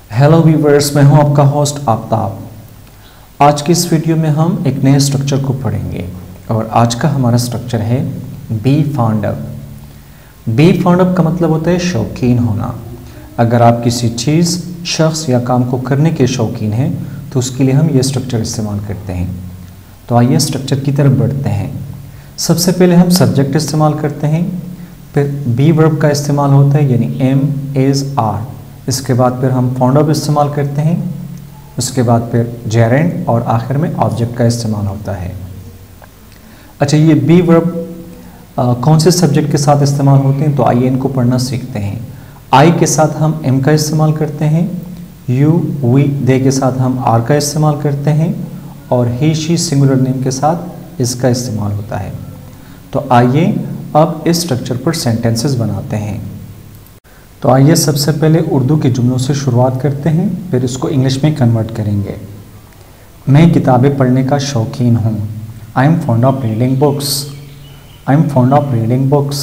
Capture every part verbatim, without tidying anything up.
Hello viewers, मैं हूं आपका होस्ट आफ्ताब। आज की इस वीडियो में हम एक नए स्ट्रक्चर को पढ़ेंगे और आज का हमारा स्ट्रक्चर है be found of. Be found of का मतलब होता है शौकीन होना। अगर आप किसी चीज़, शख्स या काम को करने के शौकीन हैं तो उसके लिए हम ये स्ट्रक्चर इस्तेमाल करते हैं। तो आइए स्ट्रक्चर की तरफ बढ़ते हैं। सबसे पहले हम सब्जेक्ट इस्तेमाल करते हैं, फिर बी वर्ब का इस्तेमाल होता है यानी एम, इज़, आर। इसके बाद फिर हम फाउंड ऑफ इस्तेमाल करते हैं, उसके बाद फिर जेरेंड और आखिर में ऑब्जेक्ट का इस्तेमाल होता है। अच्छा, ये बी वर्ब कौन से सब्जेक्ट के साथ इस्तेमाल होते हैं, तो आइए इनको पढ़ना सीखते हैं। आई के साथ हम एम का इस्तेमाल करते हैं, यू, वी, दे के साथ हम आर का इस्तेमाल करते हैं और ही, शी सिंगुलर नेम के साथ इसका इस्तेमाल होता है। तो आइए अब इस स्ट्रक्चर पर सेंटेंसेस बनाते हैं। तो आइए सबसे पहले उर्दू के जुमलों से शुरुआत करते हैं, फिर इसको इंग्लिश में कन्वर्ट करेंगे। मैं किताबें पढ़ने का शौकीन हूँ। I am fond of reading books. I am fond of reading books.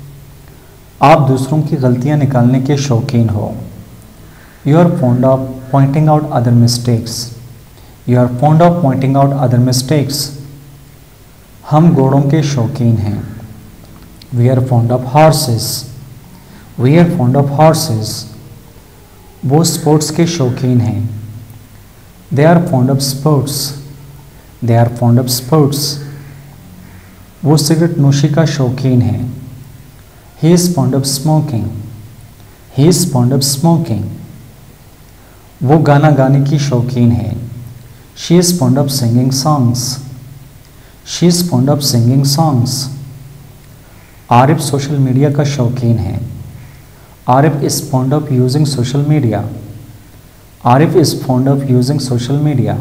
आप दूसरों की गलतियाँ निकालने के शौकीन हो। You are fond of pointing out other mistakes. You are fond of pointing out other mistakes. हम घोड़ों के शौकीन हैं। We are fond of horses. We are fond of horses. वो स्पोर्ट्स के शौकीन हैं। They are fond of sports. They are fond of sports. वो सिगरेट नोशी का शौकीन है। He is fond of smoking. He is fond of smoking. वो गाना गाने की शौकीन है। She is fond of singing songs. She is fond of singing songs. Arif social media का शौकीन है। Arif is fond of using social media. Arif is fond of using social media.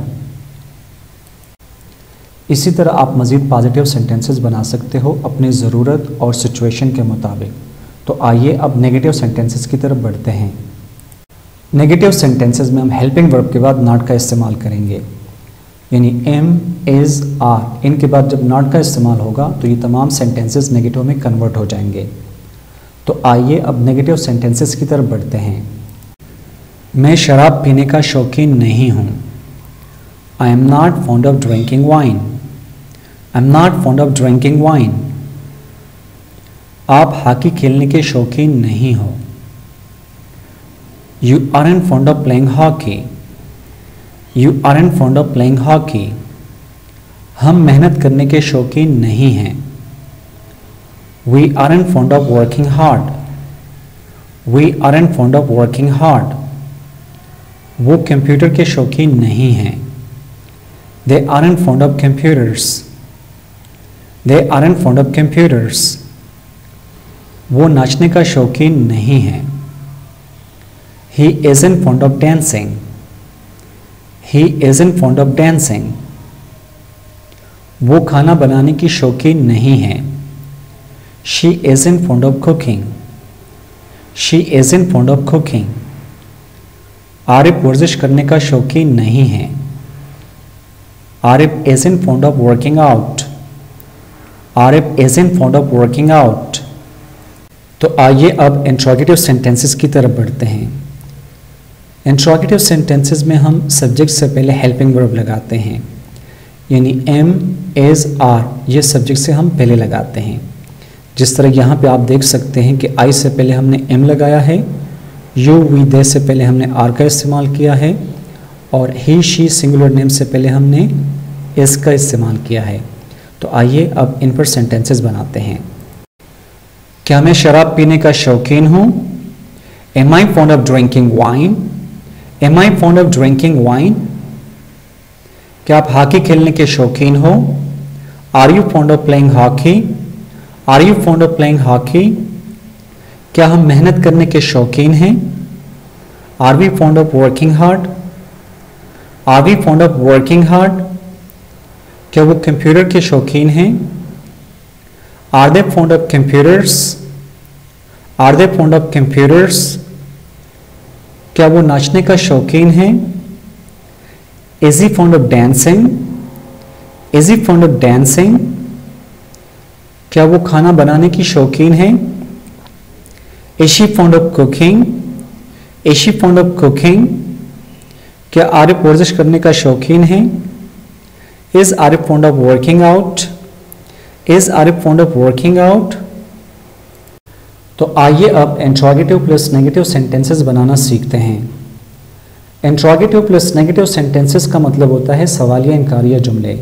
इसी तरह आप मज़ीद पॉजिटिव सेंटेंसेस बना सकते हो अपनी ज़रूरत और सिचुएशन के मुताबिक। तो आइए अब नेगेटिव सेंटेंसेस की तरफ बढ़ते हैं। नेगेटिव सेंटेंसेस में हम हेल्पिंग वर्ब के बाद नॉट का इस्तेमाल करेंगे, यानी एम, इज़, आर, इनके बाद जब नॉट का इस्तेमाल होगा तो ये तमाम सेंटेंसेस नेगेटिव में कन्वर्ट हो जाएंगे। तो आइए अब नेगेटिव सेंटेंसेस की तरफ बढ़ते हैं। मैं शराब पीने का शौकीन नहीं हूँ। I am not fond of drinking wine. I am not fond of drinking wine. आप हॉकी खेलने के शौकीन नहीं हो। You aren't fond of playing hockey. You aren't fond of playing hockey. हम मेहनत करने के शौकीन नहीं हैं। We aren't fond of working hard. We aren't fond of working hard. वो कंप्यूटर के शौकीन नहीं हैं। They aren't fond of computers. They aren't fond of computers. वो नाचने का शौकीन नहीं हैं। He isn't fond of dancing. He isn't fond of dancing. वो खाना बनाने की शौकीन नहीं हैं। She isn't fond of cooking. She isn't fond of cooking. Arif वर्जिश करने का शौकीन नहीं है। Arif isn't fond of working out. Arif isn't fond of working out. तो आइए अब इंट्रोगेटिव सेंटेंसेस की तरफ बढ़ते हैं। इंट्रोगेटिव सेंटेंसेस में हम सब्जेक्ट से पहले हेल्पिंग वर्ब लगाते हैं, यानी एम, इज़, आर, ये सब्जेक्ट से हम पहले लगाते हैं। जिस तरह यहाँ पे आप देख सकते हैं कि आई से पहले हमने एम लगाया है, यू, वी, दे से पहले हमने आर का इस्तेमाल किया है और ही, शी सिंगुलर नेम से पहले हमने इस का इस्तेमाल किया है। तो आइए अब इन पर सेंटेंसेस बनाते हैं। क्या मैं शराब पीने का शौकीन हूँ? Am I fond of drinking wine? Am I fond of drinking wine? क्या आप हॉकी खेलने के शौकीन हो? Are you fond of playing hockey? Are you fond of playing hockey? क्या हम मेहनत करने के शौकीन हैं? Are we fond of working hard? Are we fond of working hard? क्या वो कंप्यूटर के शौकीन हैं? Are they fond of computers? Are they fond of computers? क्या वो नाचने का शौकीन हैं? Is he fond of dancing? Is he fond of dancing? क्या वो खाना बनाने की शौकीन है? Is she fond of cooking? Is she fond of cooking? क्या आरिफ वर्जिश करने का शौकीन है? Is Arif fond of working out? Is Arif fond of working out? तो आइए अब इंट्रोगेटिव प्लस नेगेटिव सेंटेंसेस बनाना सीखते हैं। इंट्रोगेटिव प्लस नेगेटिव सेंटेंसेस का मतलब होता है सवालिया इनकारिया जुमले।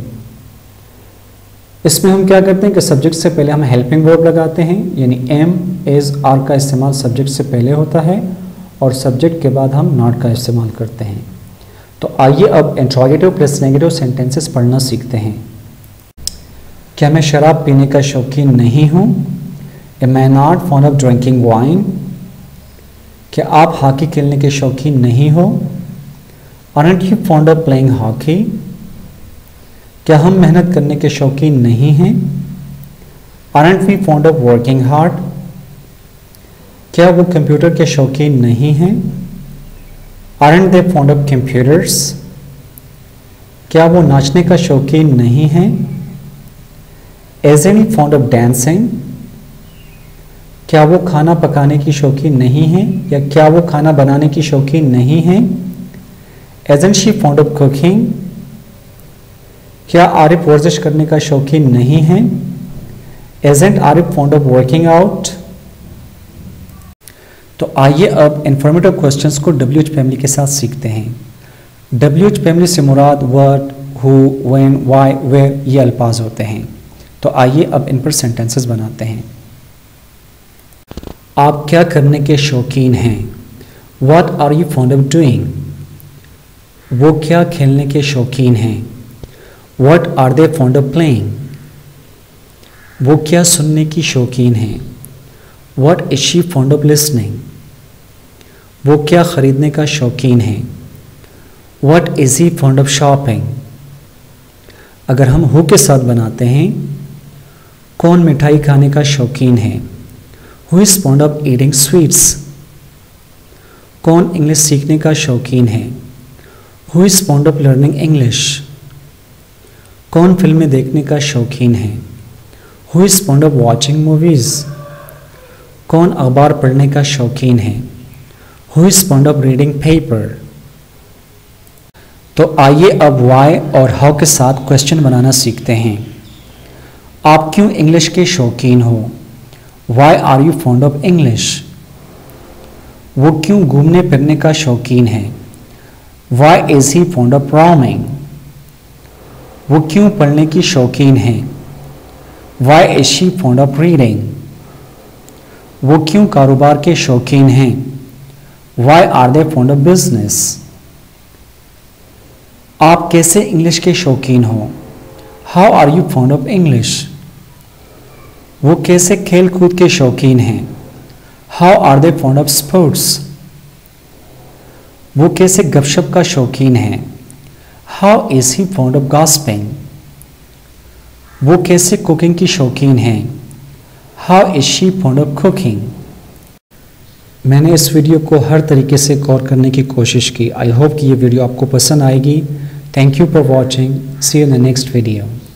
इसमें हम क्या करते हैं कि सब्जेक्ट से पहले हम हेल्पिंग वर्ब लगाते हैं, यानी एम, इज, आर का इस्तेमाल सब्जेक्ट से पहले होता है और सब्जेक्ट के बाद हम नॉट का इस्तेमाल करते हैं। तो आइए अब इंट्रोगेटिव प्लस नेगेटिव सेंटेंसेस पढ़ना सीखते हैं। क्या मैं शराब पीने का शौकीन नहीं हूँ? Am I not fond of drinking wine? क्या आप हॉकी खेलने के शौकीन नहीं हो? Aren't you fond of playing hockey? क्या हम मेहनत करने के शौकीन नहीं हैं? Aren't we fond of working hard? क्या वो कंप्यूटर के शौकीन नहीं हैं? Aren't they fond of computers? क्या वो नाचने का शौकीन नहीं हैं? Isn't he fond of dancing? क्या वो खाना पकाने की शौकीन नहीं है या क्या वो खाना बनाने की शौकीन नहीं है? Isn't she fond of cooking? क्या आरिफ वर्जिश करने का शौकीन नहीं है? Isn't Arif fond of working out? तो आइए अब इंफॉर्मेटिव क्वेश्चंस को डब्ल्यू एच फैमिली के साथ सीखते हैं। डब्ल्यू एच फैमिली से मुराद what, who, when, why, where ये अल्फाज होते हैं। तो आइए अब इन पर सेंटेंसेस बनाते हैं। आप क्या करने के शौकीन हैं? What are you fond of doing? वो क्या खेलने के शौकीन हैं? What are they fond of playing? वो क्या सुनने की शौकीन हैं? What is she fond of listening? वो क्या खरीदने का शौकीन हैं? What is he fond of shopping? अगर हम हु के साथ बनाते हैं, कौन मिठाई खाने का शौकीन है? Who is fond of eating sweets? कौन इंग्लिश सीखने का शौकीन है? Who is fond of learning English? कौन फिल्में देखने का शौकीन है? Who is fond of watching movies? कौन अखबार पढ़ने का शौकीन है? Who is fond of reading paper? तो आइए अब why और how के साथ क्वेश्चन बनाना सीखते हैं। आप क्यों इंग्लिश के शौकीन हो? Why are you fond of English? वो क्यों घूमने फिरने का शौकीन है? Why is he fond of roaming? वो क्यों पढ़ने की शौकीन है? Why is she fond of reading? वो क्यों कारोबार के शौकीन हैं? Why are they fond of business? आप कैसे इंग्लिश के शौकीन हो? How are you fond of English? वो कैसे खेल कूद के शौकीन हैं? How are they fond of sports? वो कैसे गपशप का शौकीन है? How is he fond of gossiping? वो कैसे कुकिंग की शौकीन है? How is she fond of cooking? मैंने इस वीडियो को हर तरीके से गौर करने की कोशिश की। आई होप कि ये वीडियो आपको पसंद आएगी। Thank you for watching. See you in the next video.